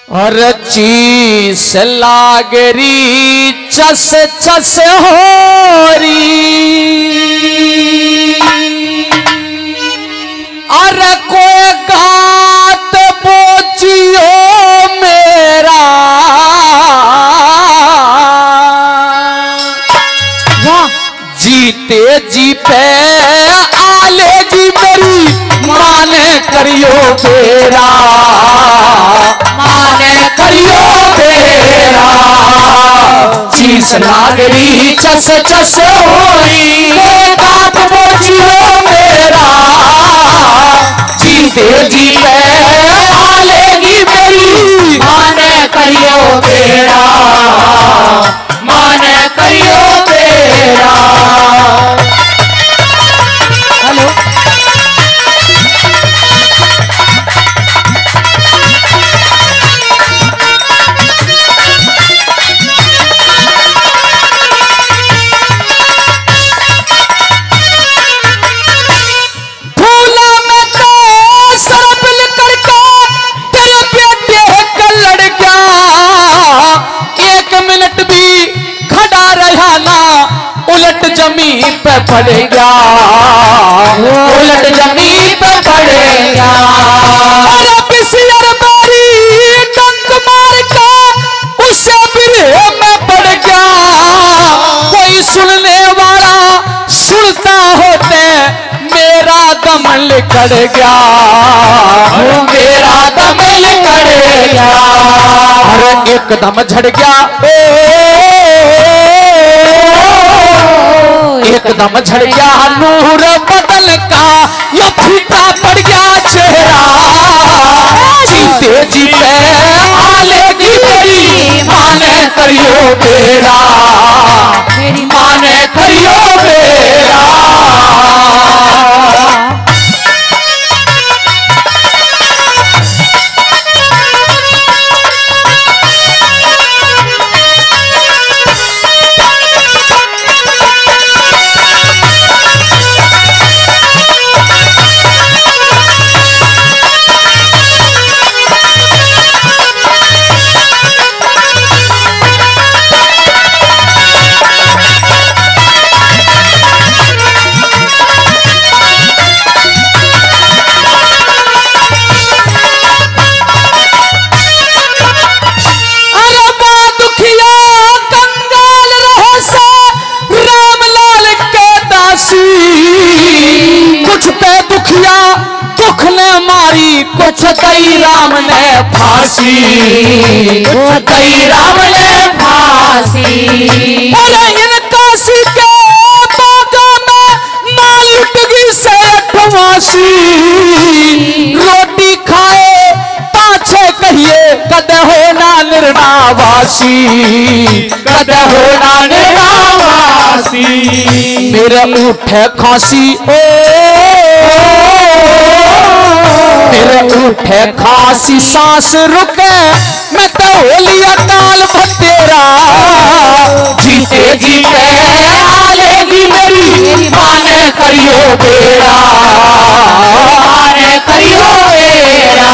और चीस लागरी चस चस होरी अरे कोई गात बोचियो मेरा जीते जी पे आलेगी मेरी माने करियो बेरा, माने करियो बेरा। चीस लागरी चस चस होई बात बोझियो मेरा, जीते जी पे आलेगी मेरी माने करियो बेरा, माने करियो बेरा। हेलो जमीन पे पड़ गया, उलट जमीन पे पड़ गया। अरे बिसियर बारी डंक मार के उसे बिरहे में पड़ गया। कोई सुनने वाला सुनता होते मेरा दम निकल गया, मेरा दम निकल गया। अरे एकदम झड़ गया, एकदम झड़ गया नूर बदल का, ये फीका पड़ गया चेहरा। जीते जी पे आलेगी मेरी माने करियो बेरा, मेरी माने करियो बेरा। कुछ पे दुखिया दुख ने मारी, कुछ कई राम ने फांसी, कुछ कई राम ने फांसी। अरे इन काशी के बागा में ना लुट गई से अठवासी। रोटी खाए पाछे कहिए कद हो ना निर्णावासी, कद हो ना निर्णावासी। मेरे उठे खांसी मेरे उठे खांसी सांस रुके, मैं तो हो लिया काल भतेरा। जीते जी पे आलेगी मेरी माने करियो बेरा, माने करियो बेरा।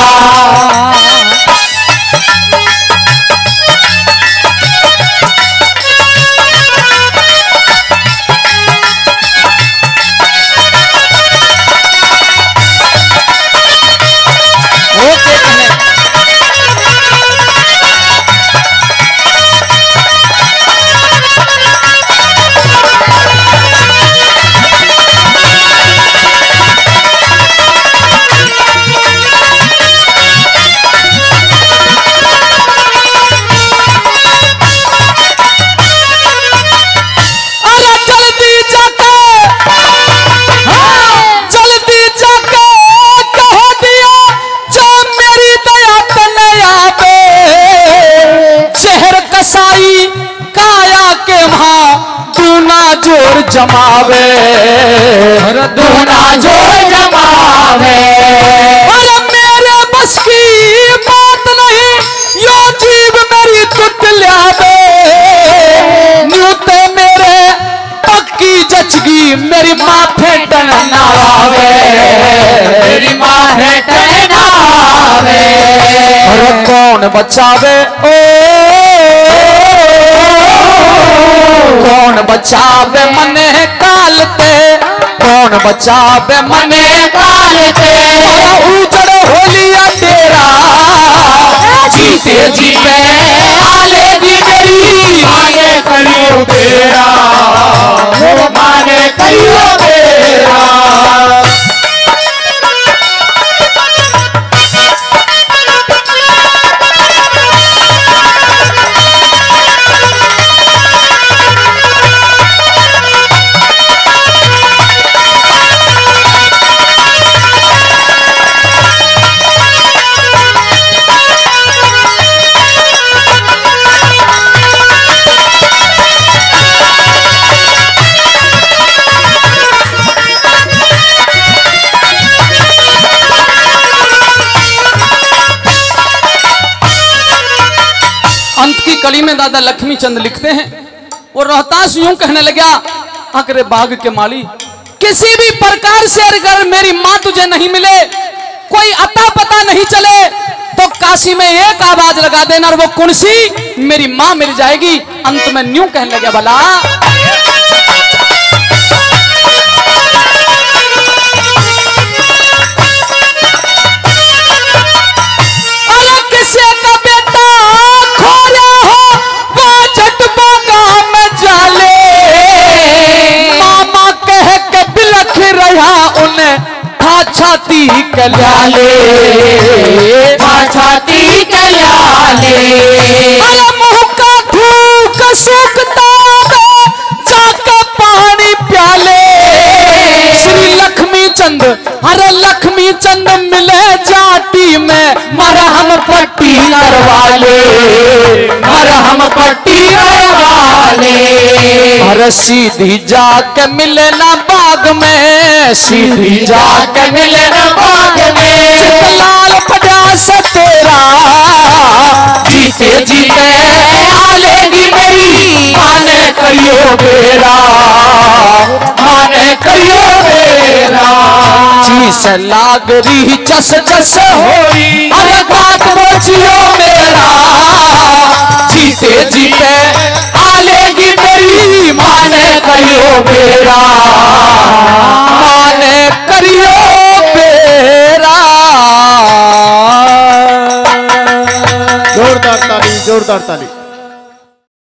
जोर जमावे, दूना जोर जमावे। अरे मेरे बस की बात नहीं, यो जीव मेरी तुट लियावे। न्यू ते मेरे पक्की जचगी मेरी माथे टन आवे, मेरी माथे टन आवे। अरे कौन कौन बचावे ओ कौन बचावे मने कालते कौन बचावे मने कालते उजड़ होलिया तेरा जीते जीते आले दी मेरी माने करियो तेरा माने करियो तेरा। अंत की कड़ी में दादा लक्ष्मी चंद लिखते हैं वो रोहतास यूं कहने लगा, अकरे बाग के माली किसी भी प्रकार से अगर मेरी माँ तुझे नहीं मिले, कोई अता पता नहीं चले, तो काशी में एक आवाज लगा देना और वो कुंसी मेरी माँ मिल जाएगी। अंत में यूं कहने लगा, भला छाती कल्याले छाती कल्याले मुँह का थूक सूखता जाके पानी प्याले। श्री लक्ष्मी चंद अरे लक्ष्मी चंद मिले जाटी में मरहम पट्टी करवाले मरहम पट्टी करवाले। अरे सीधी जाके मिले ना बाग में सीधी जाके मिले ना बाग में लाल पचास तेरा जीते जीते आलेगी मेरी माने करियो बेरा माने करियो बेरा। चीस लाग रही चस चस होई अरे बात बोझियो मेरा जीते जीते आलेगी मेरी माने करियो बेरा माने करियो बेरा। जोरदार ताली जोरदार ताली।